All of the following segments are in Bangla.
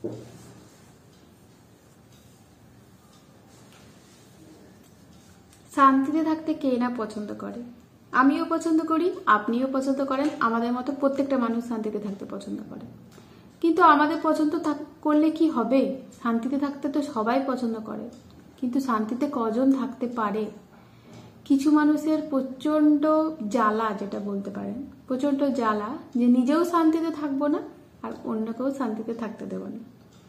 শান্তিতে থাকতে কে না পছন্দ করে? আমিও পছন্দ করি, আপনিও পছন্দ করেন, আমাদের মতো প্রত্যেকটা মানুষ শান্তিতে থাকতে পছন্দ করে। কিন্তু আমাদের পছন্দ করলে কি হবে? শান্তিতে থাকতে তো সবাই পছন্দ করে, কিন্তু শান্তিতে কজন থাকতে পারে? কিছু মানুষের প্রচণ্ড জ্বালা, যেটা বলতে পারেন প্রচণ্ড জ্বালা, যে নিজেও শান্তিতে থাকবো না আর অন্যকেও শান্তিতে থাকতে দেবো না।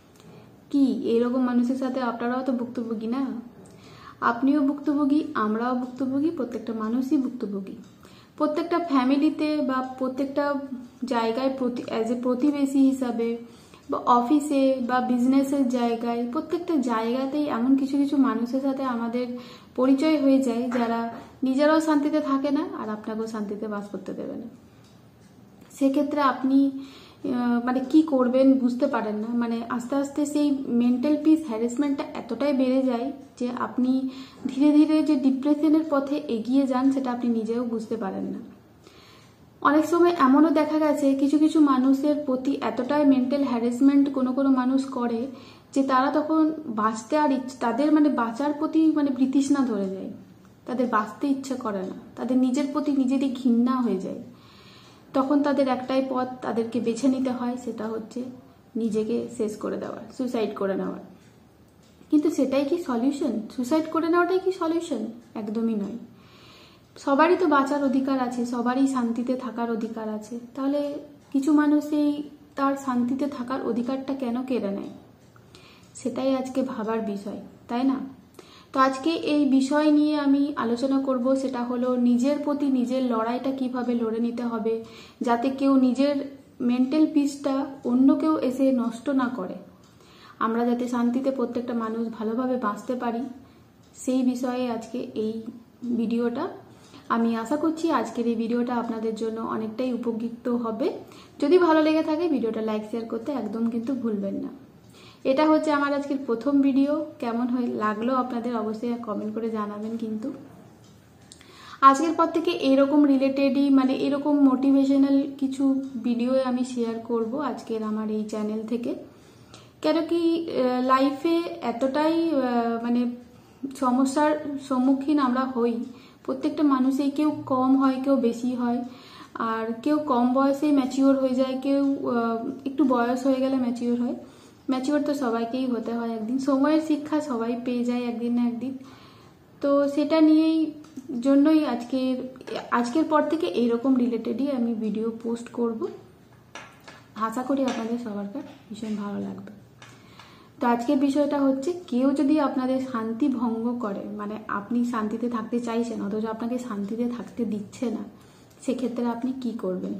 কি এরকম মানুষের সাথে আপনারাও তো ভুক্তভোগী না? আপনিও ভুক্তভোগী, আমরাও ভুক্তভোগী, প্রত্যেকটা মানুষই ভুক্তভোগী। প্রত্যেকটা ফ্যামিলিতে বা প্রত্যেকটা জায়গায় অ্যাজ এ প্রতিবেশী হিসাবে বা অফিসে বা বিজনেসের জায়গায়, প্রত্যেকটা জায়গাতেই এমন কিছু কিছু মানুষের সাথে আমাদের পরিচয় হয়ে যায় যারা নিজেরাও শান্তিতে থাকে না আর আপনাকেও শান্তিতে বাস করতে দেবে না। সেক্ষেত্রে আপনি মানে কি করবেন বুঝতে পারেন না। মানে আস্তে আস্তে সেই মেন্টাল পিস হ্যারাসমেন্টটা এতটাই বেড়ে যায় যে আপনি ধীরে ধীরে যে ডিপ্রেশনের পথে এগিয়ে যান সেটা আপনি নিজেও বুঝতে পারেন না। অনেক সময় এমনও দেখা গেছে কিছু কিছু মানুষের প্রতি এতটাই মেন্টাল হ্যারাসমেন্ট কোনো কোনো মানুষ করে যে তারা তখন বাঁচতে আর তাদের মানে বাঁচার প্রতি মানে বিতৃষ্ণা ধরে যায়, তাদের বাঁচতে ইচ্ছা করে না, তাদের নিজের প্রতি নিজেরই ঘৃণা হয়ে যায়। তখন তাদের একটাই পথ তাদেরকে বেছে নিতে হয়, সেটা হচ্ছে নিজেকে শেষ করে দেওয়ার, সুসাইড করে নেওয়ার। কিন্তু সেটাই কি সলিউশন? সুসাইড করে নেওয়াটাই কি সলিউশন? একদমই নয়। সবারই তো বাঁচার অধিকার আছে, সবারই শান্তিতে থাকার অধিকার আছে। তাহলে কিছু মানুষ এই তার শান্তিতে থাকার অধিকারটা কেন কেড়ে নেয়? সেটাই আজকে ভাবার বিষয়, তাই না? তো আজকে এই বিষয় নিয়ে আমি আলোচনা করব, সেটা হলো নিজের প্রতি নিজের লড়াইটা কিভাবে লড়ে নিতে হবে যাতে কেউ নিজের মেন্টাল পিসটা অন্য কেউ এসে নষ্ট না করে, আমরা যাতে শান্তিতে প্রত্যেকটা মানুষ ভালোভাবে বাঁচতে পারি, সেই বিষয়ে আজকে এই ভিডিওটা। আমি আশা করছি আজকের এই ভিডিওটা আপনাদের জন্য অনেকটাই উপকৃত হবে। যদি ভালো লেগে থাকে ভিডিওটা লাইক শেয়ার করতে একদম কিন্তু ভুলবেন না। এটা হচ্ছে আমার আজকের প্রথম ভিডিও, কেমন লাগলো আপনাদের অবশ্যই কমেন্ট করে জানাবেন। কিন্তু আজকের পর থেকে এরকম রিলেটেডই মানে এরকম মোটিভেশনাল কিছু ভিডিও আমি শেয়ার করব আজকের আমার এই চ্যানেল থেকে। কেন কি লাইফে এতটাই মানে সমস্যার সম্মুখীন আমরা হই, প্রত্যেকটা মানুষই, কেউ কম হয় কেউ বেশি হয়, আর কেউ কম বয়সে ম্যাচিওর হয়ে যায়, কেউ একটু বয়স হয়ে গেলে ম্যাচিওর হয়। ম্যাচিওর তো সবাইকেই হতে হয় একদিন, সময়ের শিক্ষা সবাই পেয়ে যায় একদিন না একদিন। তো সেটা নিয়েই জন্যই আজকের পর থেকে এইরকম রিলেটেডই আমি ভিডিও পোস্ট করব। আশা করি আপনাদের সবার ভীষণ ভালো লাগবে। তো আজকের বিষয়টা হচ্ছে, কেউ যদি আপনাদের শান্তি ভঙ্গ করে, মানে আপনি শান্তিতে থাকতে চাইছেন অথচ আপনাকে শান্তিতে থাকতে দিচ্ছে না, সেক্ষেত্রে আপনি কি করবেন?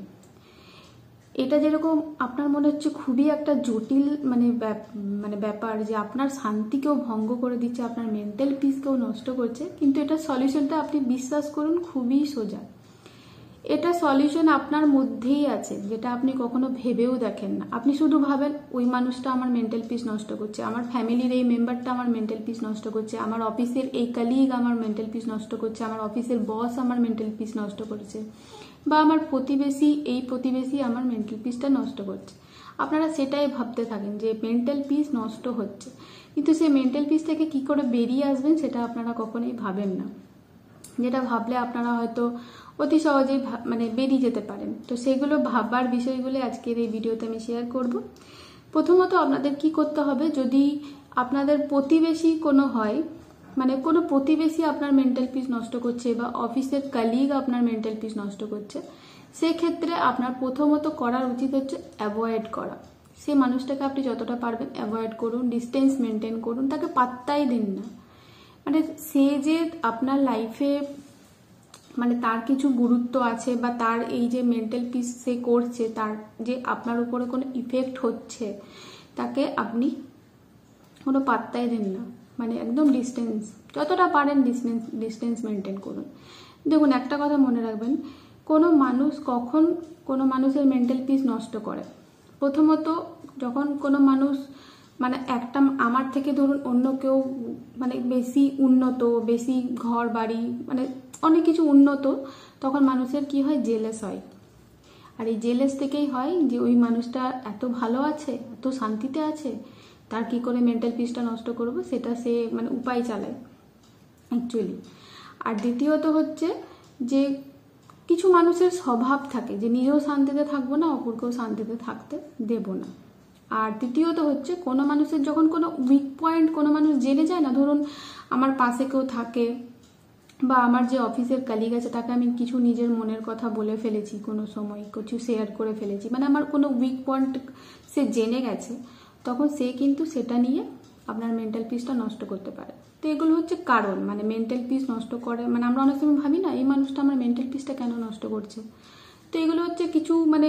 এটা যেরকম আপনার মনে হচ্ছে খুবই একটা জটিল মানে ব্যাপার যে আপনার শান্তিকেও ভঙ্গ করে দিচ্ছে, আপনার মেন্টাল পিসকেও নষ্ট করছে, কিন্তু এটা সলিউশনটা আপনি বিশ্বাস করুন খুবই সোজা। এটা সলিউশন আপনার মধ্যেই আছে, যেটা আপনি কখনো ভেবেও দেখেন না। আপনি শুধু ভাবেন ওই মানুষটা আমার মেন্টাল পিস নষ্ট করছে, আমার ফ্যামিলির এই মেম্বারটা আমার মেন্টাল পিস নষ্ট করছে, আমার অফিসের এই কলিগ আমার মেন্টাল পিস নষ্ট করছে, আমার অফিসের বস আমার মেন্টাল পিস নষ্ট করছে, বা আমার প্রতিবেশী আমার মেন্টাল পিসটা নষ্ট করছে। আপনারা সেটাই ভাবতে থাকেন যে মেন্টাল পিস নষ্ট হচ্ছে, কিন্তু সেই মেন্টাল পিস থেকে কি করে বেরিয়ে আসবেন সেটা আপনারা কখনোই ভাবেন না, যেটা ভাবলে আপনারা হয়তো অতি সহজেই মানে বেরিয়ে যেতে পারেন। তো সেগুলো ভাববার বিষয়গুলো আজকের এই ভিডিওতে আমি শেয়ার করব। প্রথমত আপনাদের কি করতে হবে, যদি আপনাদের প্রতিবেশী কোনো হয়, মানে কোনো প্রতিবেশী আপনার মেন্টাল পিস নষ্ট করছে বা অফিসের কলিগ আপনার মেন্টাল পিস নষ্ট করছে, সেক্ষেত্রে আপনার প্রথমত করার উচিত হচ্ছে অ্যাভয়েড করা। সেই মানুষটাকে আপনি যতটা পারবেন অ্যাভয়েড করুন, ডিস্টেন্স মেনটেন করুন, তাকে পাত্তাই দিন না। মানে সে যে আপনার লাইফে মানে তার কিছু গুরুত্ব আছে বা তার এই যে মেন্টাল পিস সে করছে, তার যে আপনার উপরে কোনো ইফেক্ট হচ্ছে, তাকে আপনি কোনো পাত্তাই দিন না। মানে একদম ডিস্টেন্স, যতটা পারেন ডিস্টেন্স মেনটেন করুন। দেখুন একটা কথা মনে রাখবেন, কোনো মানুষ কখন কোনো মানুষের মেন্টাল পিস নষ্ট করে, প্রথমত যখন কোনো মানুষ মানে একটা আমার থেকে ধরুন অন্য কেউ মানে বেশি উন্নত, বেশি ঘর বাড়ি মানে অনেক কিছু উন্নত, তখন মানুষের কি হয়, জেলাস হয়। আর এই জেলেস থেকেই হয় যে ওই মানুষটা এত ভালো আছে, এত শান্তিতে আছে, তার কি করে মেন্টাল পিসটা নষ্ট করব সেটা সে মানে উপায় চালায় অ্যাকচুয়ালি। আর দ্বিতীয়ত হচ্ছে যে কিছু মানুষের স্বভাব থাকে যে নিজেও শান্তিতে থাকবো না, অপরকেও শান্তিতে থাকতে দেব না। আর তৃতীয়ত হচ্ছে কোনো মানুষের যখন কোনো উইক পয়েন্ট কোনো মানুষ জেনে যায় না, ধরুন আমার পাশে কেউ থাকে বা আমার যে অফিসের কালিগ আছে তাকে আমি কিছু নিজের মনের কথা বলে ফেলেছি, কোনো সময় কিছু শেয়ার করে ফেলেছি, মানে আমার কোনো উইক পয়েন্ট সে জেনে গেছে, তখন সে কিন্তু সেটা নিয়ে আপনার মেন্টাল পিসটা নষ্ট করতে পারে। তো এগুলো হচ্ছে কারণ, মানে মেন্টাল পিস নষ্ট করে, মানে আমরা অনেক সময় ভাবি না এই মানুষটা আমার মেন্টাল পিসটা কেন নষ্ট করছে। তো এগুলো হচ্ছে কিছু মানে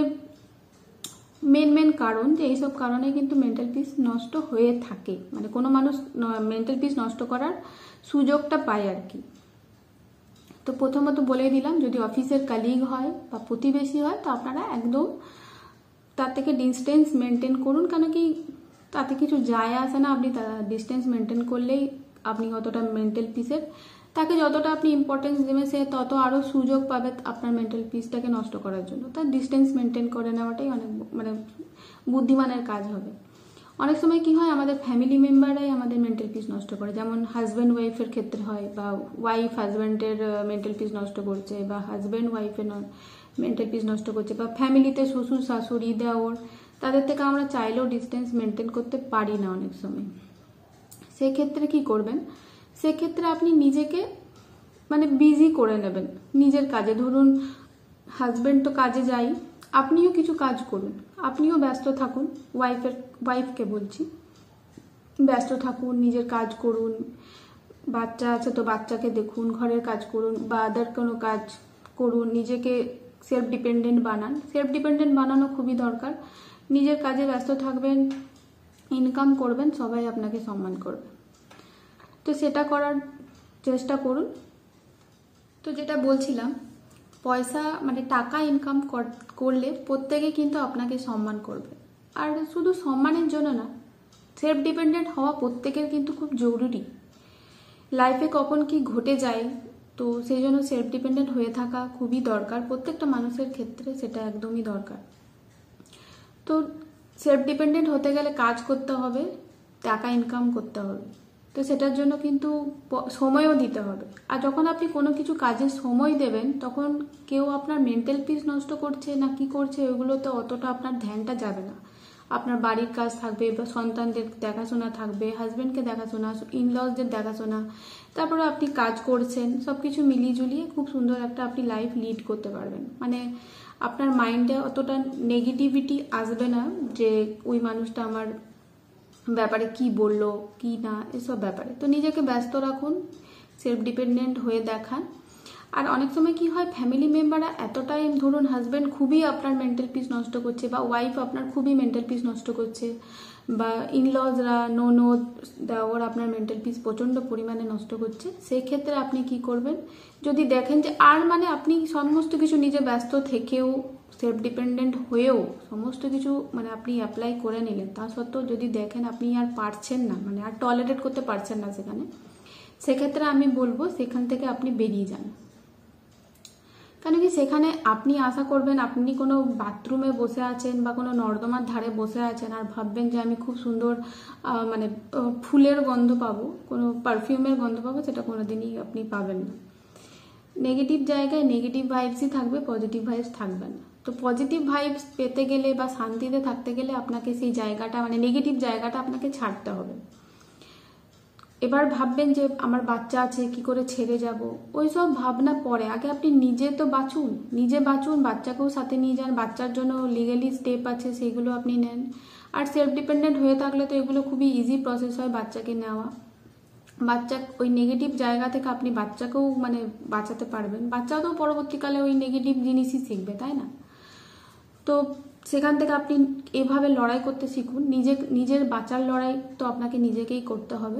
মেন কারণ, যে এইসব কারণে কিন্তু মেন্টাল পিস নষ্ট হয়ে থাকে, মানে কোনো মানুষ মেন্টাল পিস নষ্ট করার সুযোগটা পায় আর কি। তো প্রথমত বলে দিলাম, যদি অফিসের কালিগ হয় বা প্রতিবেশী হয় তো আপনারা একদম তার থেকে ডিস্টেন্স মেনটেন করুন, কেন কি তাতে কিছু যায় আসে না, আপনি ডিস্টেন্স মেনটেন করলেই আপনি অতটা মেন্টাল পিসের তাকে যতটা আপনি ইম্পর্টেন্স দেবেন সে তত আরও সুযোগ পাবে আপনার মেন্টাল পিসটাকে নষ্ট করার জন্য। তার ডিস্টেন্স মেনটেন করে নেওয়াটাই অনেক মানে বুদ্ধিমানের কাজ হবে। অনেক সময় কি হয়, আমাদের ফ্যামিলি মেম্বাররাই আমাদের মেন্টাল পিস নষ্ট করে, যেমন হাজব্যান্ড ওয়াইফের ক্ষেত্রে হয়, বা ওয়াইফ হাজব্যান্ডের মেন্টাল পিস নষ্ট করছে, বা হাজব্যান্ড ওয়াইফের মেন্টাল পিস নষ্ট করছে, বা ফ্যামিলিতে শ্বশুর শাশুড়ি দেওর, তাদের থেকে আমরা চাইলেও ডিস্টেন্স মেনটেন করতে পারি না অনেক সময়। সেক্ষেত্রে কি করবেন, সেক্ষেত্রে আপনি নিজেকে মানে বিজি করে নেবেন নিজের কাজে। ধরুন হাজব্যান্ড তো কাজে যাই, আপনিও কিছু কাজ করুন, আপনিও ব্যস্ত থাকুন, ওয়াইফকে বলছি, ব্যস্ত থাকুন, নিজের কাজ করুন, বাচ্চা আছে তো বাচ্চাকে দেখুন, ঘরের কাজ করুন বা আদার কোনো কাজ করুন, নিজেকে সেলফ ডিপেন্ডেন্ট বানান। সেলফ ডিপেন্ডেন্ট বানানো খুবই দরকার। নিজের কাজে ব্যস্ত থাকবেন, ইনকাম করবেন, সবাই আপনাকে সম্মান করবে। তো সেটা করার চেষ্টা করুন। তো যেটা বলছিলাম, পয়সা মানে টাকা ইনকাম করলে প্রত্যেকে কিন্তু আপনাকে সম্মান করবে। আর শুধু সম্মানের জন্য না, সেলফ ডিপেন্ডেন্ট হওয়া প্রত্যেকের কিন্তু খুব জরুরি। লাইফে কখন কি ঘটে যায়, তো সেই জন্য সেলফ ডিপেন্ডেন্ট হয়ে থাকা খুবই দরকার, প্রত্যেকটা মানুষের ক্ষেত্রে সেটা একদমই দরকার। তো সেলফ ডিপেন্ডেন্ট হতে গেলে কাজ করতে হবে, টাকা ইনকাম করতে হবে, তো সেটার জন্য কিন্তু সময়ও দিতে হবে। আর যখন আপনি কোনো কিছু কাজে সময় দেবেন তখন কেউ আপনার মেন্টাল পিস নষ্ট করছে না কি করছে ওইগুলোতে অতটা আপনার ধ্যানটা যাবে না। আপনার বাড়ির কাজ থাকবে, বা সন্তানদের দেখাশোনা থাকবে, হাজব্যান্ডকে দেখাশোনা, ইনলসদের দেখাশোনা, তারপরে আপনি কাজ করছেন, সব কিছু মিলিয়ে ঝুলিয়ে খুব সুন্দর একটা আপনি লাইফ লিড করতে পারবেন। মানে আপনার মাইন্ডে অতটা নেগেটিভিটি আসবে না যে ওই মানুষটা আমার ব্যাপারে কি বললো কি না, এসব ব্যাপারে। তো নিজেকে ব্যস্ত রাখুন, সেলফ ডিপেন্ডেন্ট হয়ে দেখান। আর অনেক সময় কি হয়, ফ্যামিলি মেম্বাররা এতটাই, ধরুন হাজব্যান্ড খুবই আপনার মেন্টাল পিস নষ্ট করছে, বা ওয়াইফ আপনার খুবই মেন্টাল পিস নষ্ট করছে, বা ইনলজরা ননদ দেওর আপনার মেন্টাল পিস প্রচণ্ড পরিমাণে নষ্ট করছে। সেই ক্ষেত্রে আপনি কি করবেন, যদি দেখেন যে আর মানে আপনি সমস্ত কিছু নিজে ব্যস্ত থেকেও সেলফ ডিপেন্ডেন্ট হয়েও সমস্ত কিছু মানে আপনি অ্যাপ্লাই করে নিলেন, তা সত্ত্বেও যদি দেখেন আপনি আর পারছেন না, মানে আর টলারেট করতে পারছেন না সেখানে, সেক্ষেত্রে আমি বলবো সেখান থেকে আপনি বেরিয়ে যান। কেন কি সেখানে আপনি আশা করবেন আপনি কোনো বাথরুমে বসে আছেন বা কোনো নর্দমার ধারে বসে আছেন আর ভাববেন যে আমি খুব সুন্দর মানে ফুলের গন্ধ পাবো, কোনো পারফিউমের গন্ধ পাবো, সেটা কোনোদিনই আপনি পাবেন না। নেগেটিভ জায়গায় নেগেটিভ ভাইবসই থাকবে, পজিটিভ ভাইবস থাকবে না। তো পজিটিভ ভাইবস পেতে গেলে বা শান্তিতে থাকতে গেলে আপনাকে সেই জায়গাটা মানে নেগেটিভ জায়গাটা আপনাকে ছাড়তে হবে। এবার ভাববেন যে আমার বাচ্চা আছে কি করে ছেড়ে যাব, ওই সব ভাবনা পরে, আগে আপনি নিজে তো বাঁচুন, নিজে বাঁচুন, বাচ্চাকেও সাথে নিয়ে যান, বাচ্চার জন্য লিগালি স্টেপ আছে সেগুলো আপনি নেন। আর সেলফ ডিপেন্ডেন্ট হয়ে থাকলে তো এগুলো খুবই ইজি প্রসেস হয় বাচ্চাকে নেওয়া। বাচ্চা ওই নেগেটিভ জায়গা থেকে আপনি বাচ্চাকেও মানে বাঁচাতে পারবেন, বাচ্চাও তো পরবর্তীকালে ওই নেগেটিভ জিনিসই শিখবে, তাই না? তো সেখান থেকে আপনি এভাবে লড়াই করতে শিখুন, নিজের বাঁচার লড়াই তো আপনাকে নিজেকেই করতে হবে।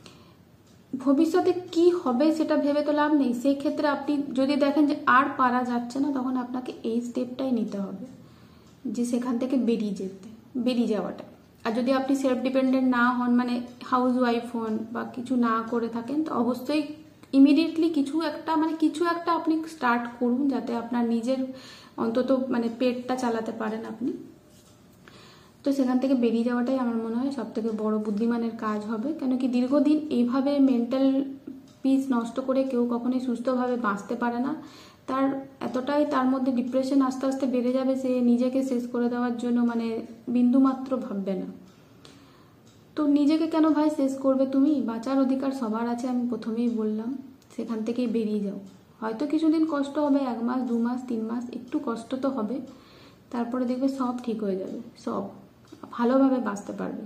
ভবিষ্যতে কি হবে সেটা ভেবে তো লাভ নেই, সেই ক্ষেত্রে আপনি যদি দেখেন যে আর পারা যাচ্ছে না তখন আপনাকে এই স্টেপটাই নিতে হবে যে সেখান থেকে বেরিয়ে যাওয়াটা। আর যদি আপনি সেলফ ডিপেন্ডেন্ট না হন, মানে হাউস ওয়াইফ হন বা কিছু না করে থাকেন, তো অবশ্যই ইমিডিয়েটলি কিছু একটা আপনি স্টার্ট করুন, যাতে আপনার নিজের অন্তত মানে পেটটা চালাতে পারেন আপনি। তো সেখান থেকে বেরিয়ে যাওয়াটাই আমার মনে হয় সব থেকে বড় বুদ্ধিমানের কাজ হবে। কেন কি দীর্ঘদিন এইভাবে মেন্টাল পিস নষ্ট করে কেউ কখনোই সুস্থভাবে বাঁচতে পারে না। তার এতটাই তার মধ্যে ডিপ্রেশন আস্তে আস্তে বেড়ে যাবে, সে নিজেকে শেষ করে দেওয়ার জন্য মানে বিন্দুমাত্র ভাববে না। তো নিজেকে কেন ভাই শেষ করবে তুমি? বাঁচার অধিকার সবার আছে, আমি প্রথমেই বললাম। সেখান থেকেই বেরিয়ে যাও। হয়তো কিছুদিন কষ্ট হবে, 1 মাস 2 মাস 3 মাস একটু কষ্ট তো হবে, তারপরে দেখবে সব ঠিক হয়ে যাবে, সব ভালোভাবে বাঁচতে পারবে।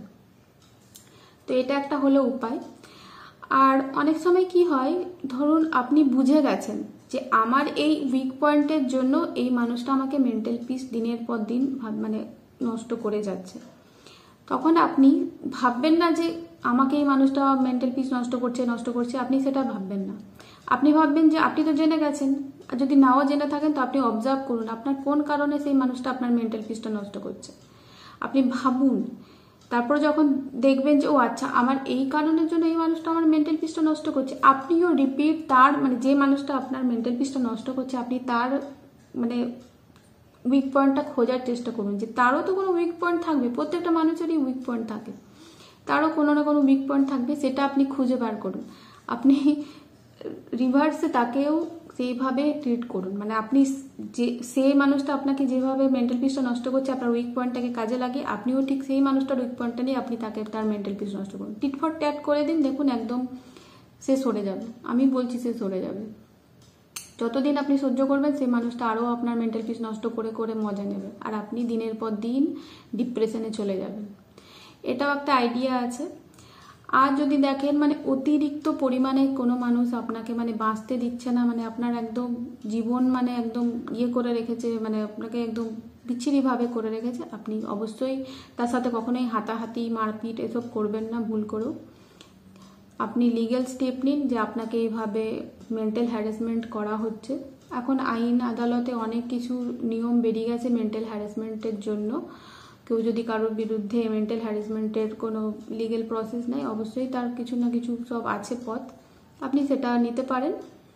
তো এটা একটা হলো উপায়। আর অনেক সময় কি হয়, ধরুন আপনি বুঝে গেছেন যে আমার এই উইক পয়েন্টের জন্য এই মানুষটা আমাকে মেন্টাল পিস দিনের পর দিন মানে নষ্ট করে যাচ্ছে। তখন আপনি ভাববেন না যে আমাকে এই মানুষটা মেন্টাল পিস নষ্ট করছে, আপনি সেটা ভাববেন না। আপনি ভাববেন যে আপনি তো জেনে গেছেন, আর যদি নাও জেনে থাকেন তো আপনি অবজার্ভ করুন আপনার কোন কারণে সেই মানুষটা আপনার মেন্টাল পিসটা নষ্ট করছে। আপনি ভাবুন, তারপর যখন দেখবেন যে ও আচ্ছা আমার এই কারণের জন্য এই মানুষটা আমার মেন্টাল পিসটা নষ্ট করছে, আপনিও রিপিট তার মানে যে মানুষটা আপনার মেন্টাল পিসটা নষ্ট করছে আপনি তার মানে উইক পয়েন্টটা খোঁজার চেষ্টা করুন, যে তারও তো কোনো উইক পয়েন্ট থাকবে। প্রত্যেকটা মানুষেরই উইক পয়েন্ট থাকে, তারও কোনো না কোনো উইক পয়েন্ট থাকবে, সেটা আপনি খুঁজে বার করুন। আপনি রিভার্সে তাকেও সেইভাবে ট্রিট করুন। মানে আপনি যে সেই মানুষটা আপনাকে যেভাবে মেন্টাল পিসটা নষ্ট করছে আপনার উইক পয়েন্টটাকে কাজে লাগিয়ে আপনিও ঠিক সেই মানুষটার উইক পয়েন্টটা নিয়ে আপনি তাকে তার মেন্টাল পিস নষ্ট করুন। টিট ফর ট্যাট করে দিন, দেখুন একদম সে সরে যাবে। আমি বলছি সে সরে যাবে। যতদিন আপনি সহ্য করবেন সেই মানুষটা আরও আপনার মেন্টাল পিস নষ্ট করে করে মজা নেবে, আর আপনি দিনের পর দিন ডিপ্রেশনে চলে যাবেন। এটাও একটা আইডিয়া আছে। আর যদি দেখেন মানে অতিরিক্ত পরিমাণে কোনো মানুষ আপনাকে মানে বাঁচতে দিচ্ছে না, মানে আপনার একদম জীবন মানে একদম ইয়ে করে রেখেছে, মানে আপনাকে একদম বিচ্ছিরিভাবে করে রেখেছে, আপনি অবশ্যই তার সাথে কখনোই হাতাহাতি মারপিট এসব করবেন না ভুল করেও। আপনি লিগ্যাল স্টেপ নিন যে আপনাকে এইভাবে মেন্টাল হ্যারাসমেন্ট করা হচ্ছে। এখন আইন আদালতে অনেক কিছু নিয়ম বেরিয়ে গেছে মেন্টাল হ্যারাসমেন্টের জন্য। কেউ যদি কারোর বিরুদ্ধে মেন্টাল হ্যারাসমেন্টের কোনো লিগ্যাল প্রসেস নেই, অবশ্যই তার কিছু না কিছু সব আছে পথ, আপনি সেটা নিতে পারেন।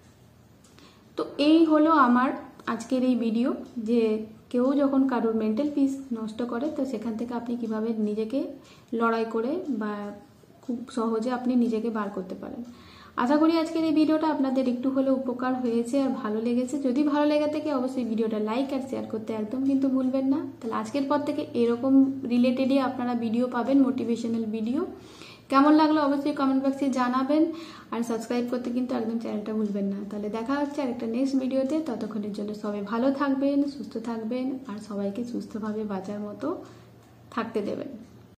তো এই হলো আমার আজকের এই ভিডিও, যে কেউ যখন কারোর মেন্টাল পিস নষ্ট করে তো সেখান থেকে আপনি কিভাবে নিজেকে লড়াই করে বা খুব সহজে আপনি নিজেকে বার করতে পারেন। আশা করি আজকের এই ভিডিওটা আপনাদের একটু হলেও উপকার হয়েছে আর ভালো লেগেছে। যদি ভালো লেগে থাকে অবশ্যই ভিডিওটা লাইক আর শেয়ার করতে একদম কিন্তু ভুলবেন না। তাহলে আজকের পর থেকে এরকম রিলেটেডই আপনারা ভিডিও পাবেন, মোটিভেশনাল ভিডিও। কেমন লাগলো অবশ্যই কমেন্ট বক্সে জানাবেন, আর সাবস্ক্রাইব করতে কিন্তু একদম চ্যানেলটা ভুলবেন না। তাহলে দেখা হচ্ছে আরেকটা নেক্সট ভিডিওতে। ততক্ষণের জন্য সবাই ভালো থাকবেন, সুস্থ থাকবেন, আর সবাইকে সুস্থভাবে বাঁচার মতো থাকতে দেবেন।